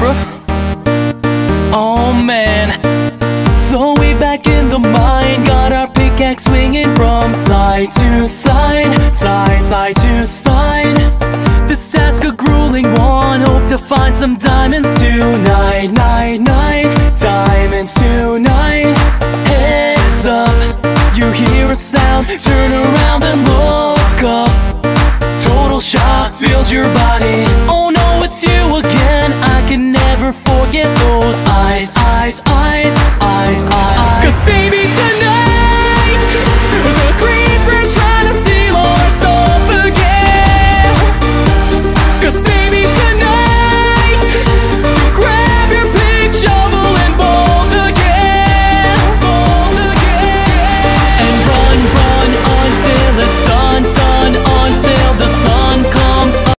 bruh. Oh man. So we back in the mine, got our pickaxe swinging from side to side, side to side. This task a grueling one, hope to find some diamonds tonight, diamonds tonight. Heads up, you hear a sound, turn around and look up. Total shock fills your body. Oh no, it's you again. I can never forget those eyes. 'Cause baby tonight